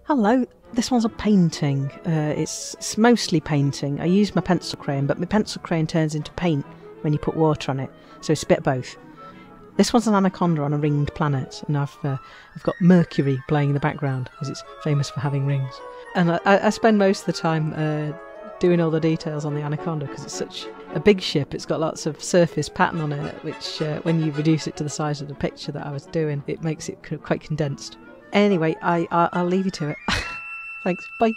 Hello, this one's a painting. It's mostly painting. I use my pencil crayon, but my pencil crayon turns into paint when you put water on it, so it's a bit of both. This one's an anaconda on a ringed planet, and I've got Mercury playing in the background because it's famous for having rings. And I spend most of the time doing all the details on the Anaconda because it's such a big ship. It's got lots of surface pattern on it, which when you reduce it to the size of the picture that I was doing, it makes it quite condensed. Anyway, I'll leave you to it. Thanks, bye.